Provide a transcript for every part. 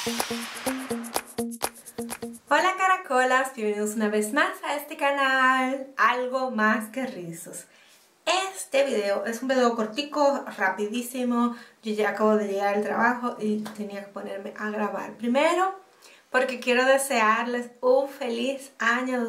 Hola caracolas, bienvenidos una vez más a este canal, Algo Más Que Rizos. Este video es un video cortico, rapidísimo. Yo ya acabo de llegar al trabajo y tenía que ponerme a grabar. Primero, porque quiero desearles un feliz año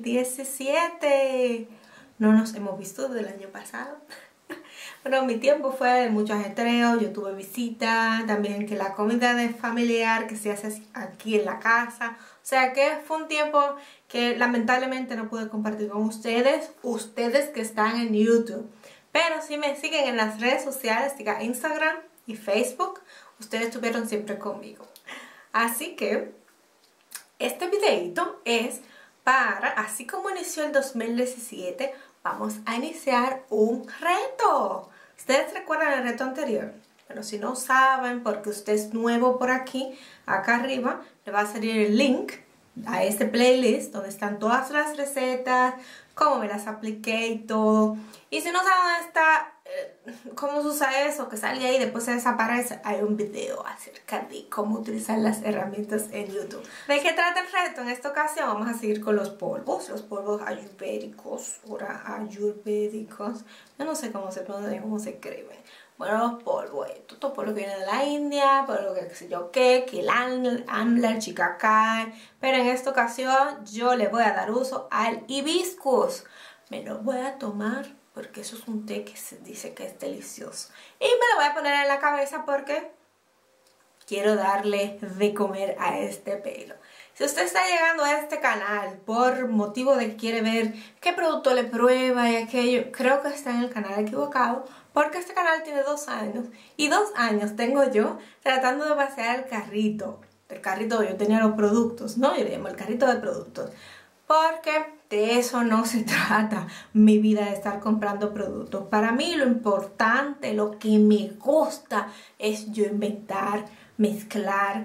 2017. No nos hemos visto desde el año pasado. Bueno, mi tiempo fue de mucho ajetreo, yo tuve visita, también que la comida de familiar que se hace aquí en la casa. O sea que fue un tiempo que lamentablemente no pude compartir con ustedes que están en YouTube. Pero si me siguen en las redes sociales, diga Instagram y Facebook, ustedes estuvieron siempre conmigo. Así que este videito es para, así como inició el 2017, vamos a iniciar un reto. ¿Ustedes recuerdan el reto anterior? Bueno, si no saben, porque usted es nuevo por aquí, acá arriba le va a salir el link a este playlist donde están todas las recetas, cómo me las apliqué y todo. Y si no saben dónde está, cómo se usa eso, que sale ahí y después se desaparece, hay un video acerca de cómo utilizar las herramientas en YouTube. ¿De qué trata el reto? En esta ocasión vamos a seguir con los polvos ayurvédicos, ayurvédicos. Yo no sé cómo se pronuncia, cómo se escribe. Bueno, los polvos, estos polvos vienen de la India, polvo que sé yo qué, Amla, Chicacay. Pero en esta ocasión yo le voy a dar uso al hibiscus. Me lo voy a tomar porque eso es un té que se dice que es delicioso. Y me lo voy a poner en la cabeza porque quiero darle de comer a este pelo. Si usted está llegando a este canal por motivo de que quiere ver qué producto le prueba y aquello, creo que está en el canal equivocado, porque este canal tiene 2 años y 2 años tengo yo tratando de vaciar el carrito. El carrito, yo tenía los productos, ¿no? Yo le llamo el carrito de productos, porque de eso no se trata mi vida, de estar comprando productos. Para mí lo importante, lo que me gusta es yo inventar, mezclar.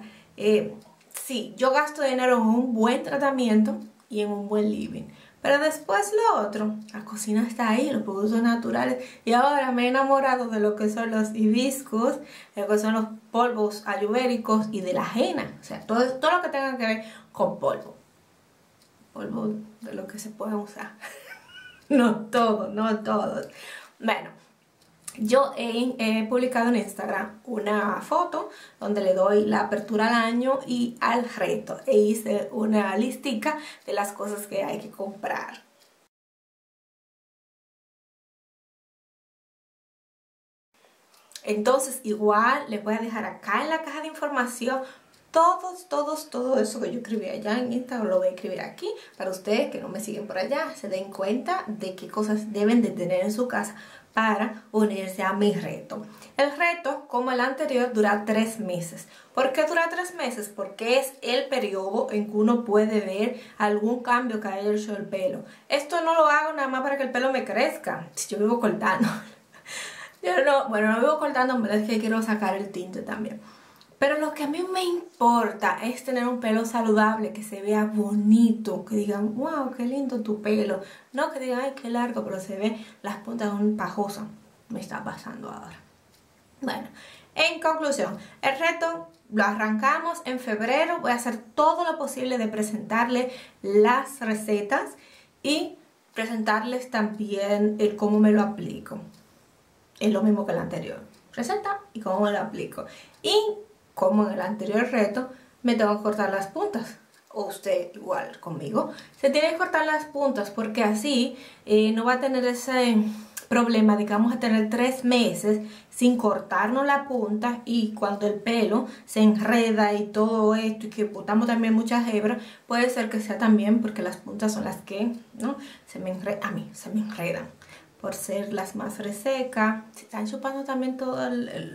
Sí, yo gasto dinero en un buen tratamiento y en un buen living. Pero después lo otro, la cocina está ahí, los productos naturales. Y ahora me he enamorado de lo que son los hibiscus, de lo que son los polvos ayurvédicos y de la henna. O sea, todo lo que tenga que ver con polvo. Polvo de lo que se puede usar. No todo, no todos. Bueno, yo he publicado en Instagram una foto donde le doy la apertura al año y al reto. E hice una listica de las cosas que hay que comprar. Entonces igual les voy a dejar acá en la caja de información todo eso que yo escribí allá en Instagram, lo voy a escribir aquí para ustedes que no me siguen por allá, se den cuenta de qué cosas deben de tener en su casa para unirse a mi reto. El reto, como el anterior, dura 3 meses. ¿Por qué dura 3 meses? Porque es el periodo en que uno puede ver algún cambio que haya hecho el pelo. Esto no lo hago nada más para que el pelo me crezca, si yo vivo cortando. Yo no, bueno, no vivo cortando, pero es que quiero sacar el tinte también. Pero lo que a mí me importa es tener un pelo saludable, que se vea bonito, que digan, wow, qué lindo tu pelo. No que digan, ay, qué largo, pero se ve las puntas de un pajoso. Me está pasando ahora. Bueno, en conclusión, el reto lo arrancamos en febrero. Voy a hacer todo lo posible de presentarles las recetas y presentarles también el cómo me lo aplico. Es lo mismo que el anterior. Receta y cómo me lo aplico. Y como en el anterior reto, me tengo que cortar las puntas. O usted igual conmigo. Se tiene que cortar las puntas porque así no va a tener ese problema, digamos, a tener 3 meses sin cortarnos la punta, y cuando el pelo se enreda y todo esto y que botamos también muchas hebras, puede ser que sea también porque las puntas son las que, ¿no? A mí se me enredan por ser las más resecas. Se están chupando también todos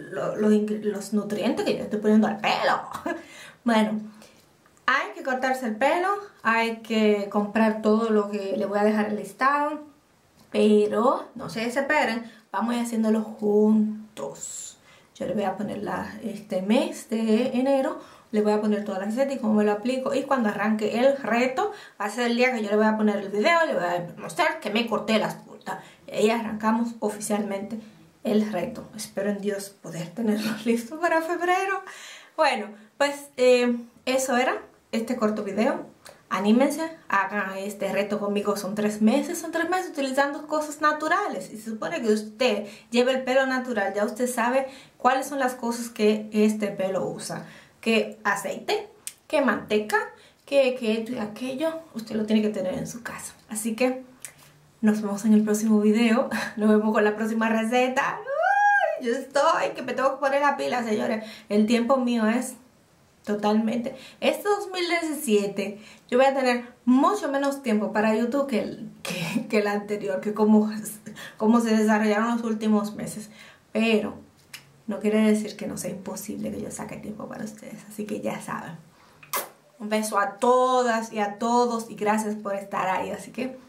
los nutrientes que yo estoy poniendo al pelo. Bueno, hay que cortarse el pelo, hay que comprar todo lo que le voy a dejar el listado, pero no se desesperen, vamos a ir haciéndolo juntos. Yo le voy a poner este mes de enero, le voy a poner toda la receta y cómo me lo aplico, y cuando arranque el reto va a ser el día que yo le voy a poner el video, le voy a mostrar que me corté las puntas. Y ahí arrancamos oficialmente el reto. Espero en Dios poder tenerlos listos para febrero. Bueno, pues eso era este corto video. Anímense, hagan este reto conmigo. Son 3 meses utilizando cosas naturales. Y se supone que usted lleva el pelo natural, ya usted sabe cuáles son las cosas que este pelo usa. Que aceite, que manteca, que esto y aquello, usted lo tiene que tener en su casa. Así que nos vemos en el próximo video. Nos vemos con la próxima receta. ¡Uy! Yo estoy, que me tengo que poner la pila, señores. El tiempo mío es totalmente. Este 2017 yo voy a tener mucho menos tiempo para YouTube que el anterior, que como se desarrollaron los últimos meses. Pero no quiere decir que no sea imposible que yo saque tiempo para ustedes. Así que ya saben. Un beso a todas y a todos y gracias por estar ahí. Así que